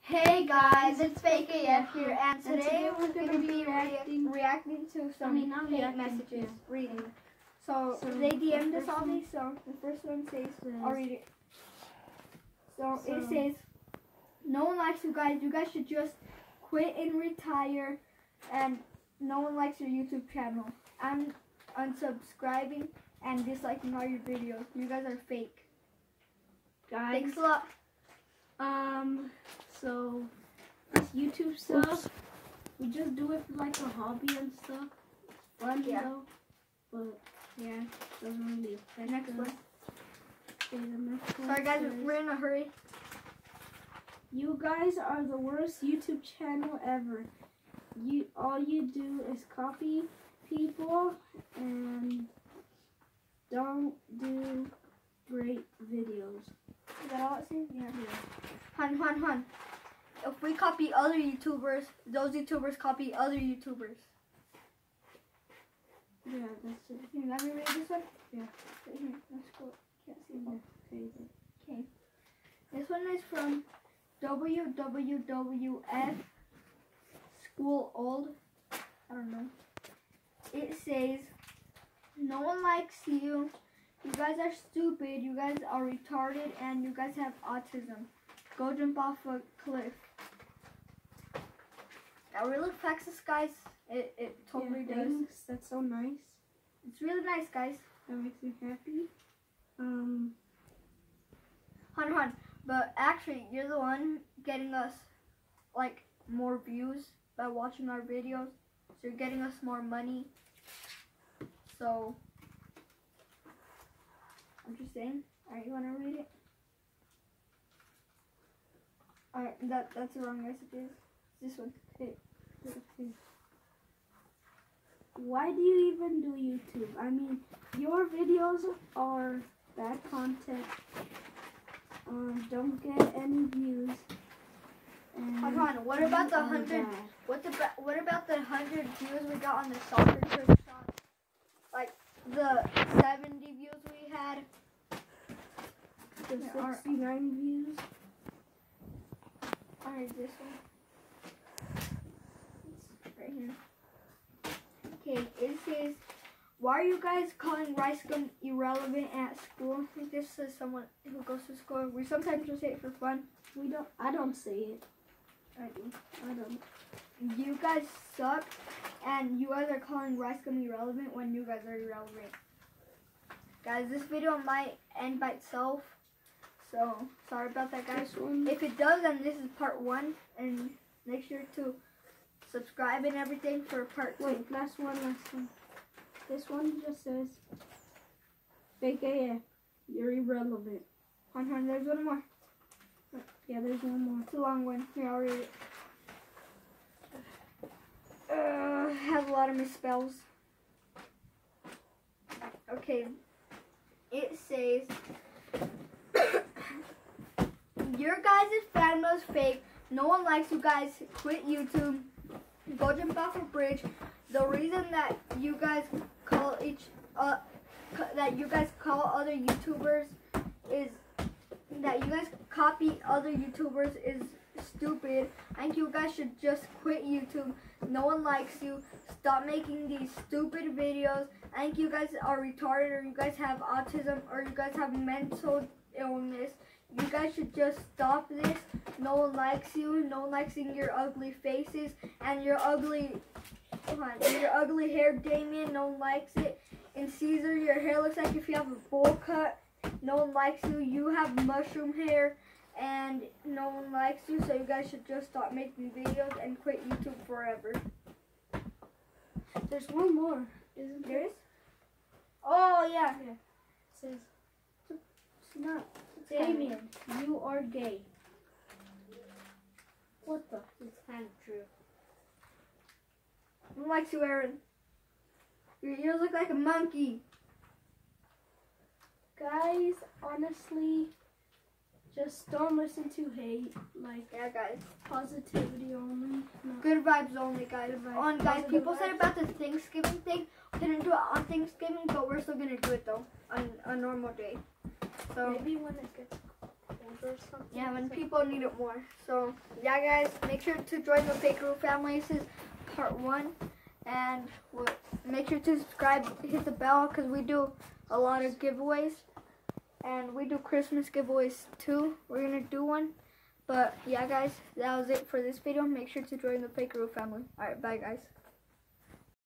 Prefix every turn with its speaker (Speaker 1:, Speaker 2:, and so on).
Speaker 1: Hey guys, it's Fake AF here, and today we're going to be reacting to some hate messages, reading. So they DM'd us all these, so the first one says, I'll read it. So it says, no one likes you guys should just quit and retire, and no one likes your YouTube channel. I'm unsubscribing and disliking all your videos. You guys are fake.
Speaker 2: Guys,
Speaker 1: Thanks a lot.
Speaker 2: So this YouTube stuff, we just do it for like a hobby and stuff. It's fun, though, but yeah, doesn't really affect
Speaker 1: Next
Speaker 2: us.
Speaker 1: one.
Speaker 2: Okay, the next one.
Speaker 1: Sorry guys, we're in a hurry.
Speaker 2: You guys are the worst YouTube channel ever. All you do is copy people and don't do great videos.
Speaker 1: Is that all it says? Yeah. Hun. If we copy other YouTubers, those YouTubers copy other YouTubers.
Speaker 2: Yeah, that's it.
Speaker 1: Here, let me read this one.
Speaker 2: Yeah.
Speaker 1: Right here. Let's go. Can't see that.
Speaker 2: Okay.
Speaker 1: Okay. This one is from WWWF School Old. I don't know. It says, no one likes you. You guys are stupid. You guys are retarded, and you guys have autism. Go jump off a cliff. That really affects us, guys. It totally does.
Speaker 2: Thanks. That's so nice.
Speaker 1: It's really nice, guys.
Speaker 2: That makes me happy.
Speaker 1: Hun. But actually, you're the one getting us like more views by watching our videos. So you're getting us more money. So I'm just saying. Alright, you wanna read it? Alright, that's the wrong messages. This one.
Speaker 2: Okay. Why do you even do YouTube? I mean, your videos are bad content. Don't get any views.
Speaker 1: Hun, what about the 100? What about the 100 views we got on the soccer trick shot? Like the 70 views we had.
Speaker 2: The 69 views.
Speaker 1: Alright, this one. It's right here. Okay, it says, why are you guys calling Rice Gum irrelevant at school? I think this is someone who goes to school. We sometimes just say it for fun.
Speaker 2: I don't say it.
Speaker 1: I do.
Speaker 2: I don't.
Speaker 1: You guys suck, and you guys are calling Rice Gum irrelevant when you guys are irrelevant. Guys, this video might end by itself, so sorry about that, guys. If it does, then this is part 1, and make sure to subscribe and everything for part 2.
Speaker 2: Wait, last one. This one just says, Fake AF, you're irrelevant.
Speaker 1: Hun, there's one more.
Speaker 2: Yeah, there's one more.
Speaker 1: It's a long one. Here, I'll read it. Has a lot of misspells. Okay. It says, your guys' fan was fake. No one likes you guys. Quit YouTube. Go jump off a bridge. The reason that you guys call other YouTubers is that you guys copy other YouTubers is stupid. I think you guys should just quit YouTube. No one likes you. Stop making these stupid videos. I think you guys are retarded, or you guys have autism, or you guys have mental illness. You guys should just stop this. No one likes you. No one likes seeing your ugly faces and your ugly hair, Damien. No one likes it. And Caesar, your hair looks like if you have a bowl cut. No one likes you. You have mushroom hair, and no one likes you. So you guys should just stop making videos and quit YouTube forever.
Speaker 2: There's one more, isn't there?
Speaker 1: Oh yeah.
Speaker 2: It says, it's not. Damien, you are gay. What the? It's kind of true.
Speaker 1: No one likes you, Aaron. Your ears look like a monkey.
Speaker 2: Guys, honestly, just don't listen to hate. Like,
Speaker 1: yeah, guys.
Speaker 2: Positivity only.
Speaker 1: Good vibes only, guys. Guys, people said about the Thanksgiving thing. We didn't do it on Thanksgiving, but we're still gonna do it though on a normal day. So
Speaker 2: maybe when it gets colder.
Speaker 3: or something.
Speaker 1: Yeah, when people need it more. So, yeah, guys, make sure to join the Fakeroo family. This is part 1. And make sure to subscribe, hit the bell, because we do a lot of giveaways. And we do Christmas giveaways too. We're going to do one. But, yeah, guys, that was it for this video. Make sure to join the Fakeroo family. Alright, bye, guys.